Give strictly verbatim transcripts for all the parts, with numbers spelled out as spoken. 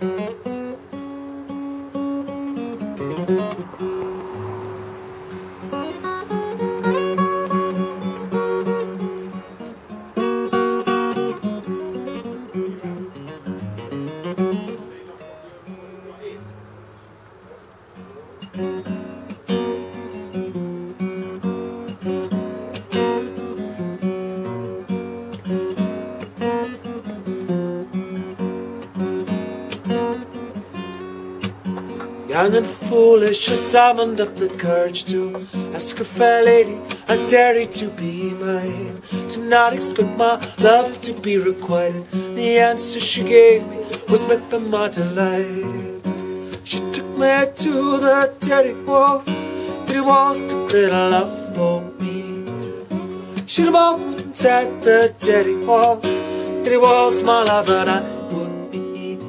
Young and foolish, I summoned up the courage to ask a fair lady, I dare you to be mine. To not expect my love to be requited. The answer she gave me was met by my delight. She took me to the dirty walls, dirty walls declared a love for me. She moaned at the dirty walls, dirty walls, my love that I would be.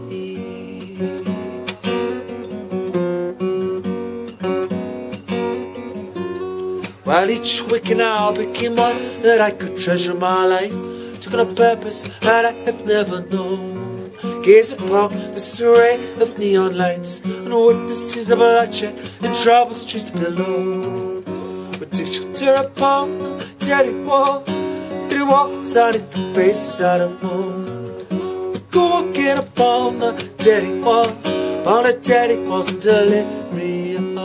While each waking hour became one that I could treasure, my life took on a purpose that I had never known. Gaze upon this array of neon lights and witnesses of bloodshed and troubled streets below. We take shelter upon the dirty walls, dirty walls out in the face of the moon. We go walking upon the dirty walls, on the dirty walls in delirium.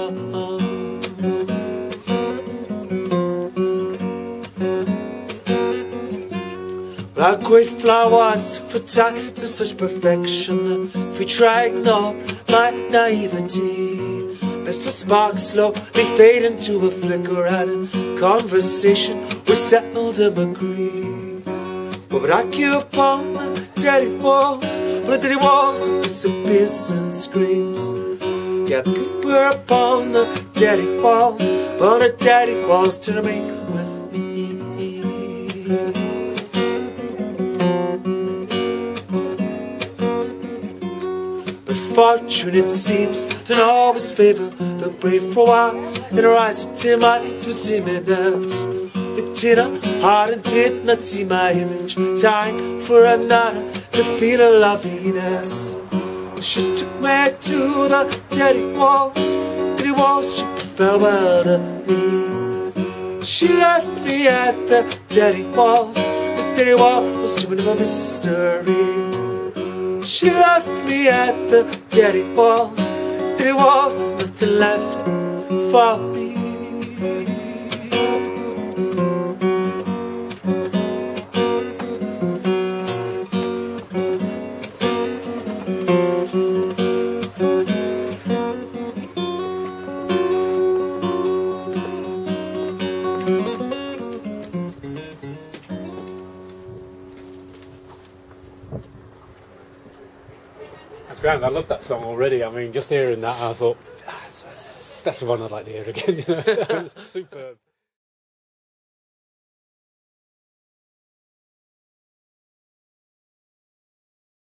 Like great flowers for times of such perfection, if we try ignore my naivety, best to spark slowly fade into a flicker, and in conversation we seldom agree. What would I keep upon the dirty walls, on the dirty walls of precipice and screams? Yeah, people upon the dirty walls, on the dirty walls to remain with me. Fortune, it seems, don't always favor the brave for a while. In her eyes, dim eyes was imminent. Looked in her heart and did not see my image. Time for another to feel her loveliness. She took me to the dirty walls, dirty walls, she fell well to me. She left me at the dirty walls, the dirty walls, dreaming of a mystery. She left me at the dirty walls, dirty walls, nothing left for me. That's grand. I love that song already. I mean, just hearing that, I thought, ah, that's the one I'd like to hear again. You know, superb.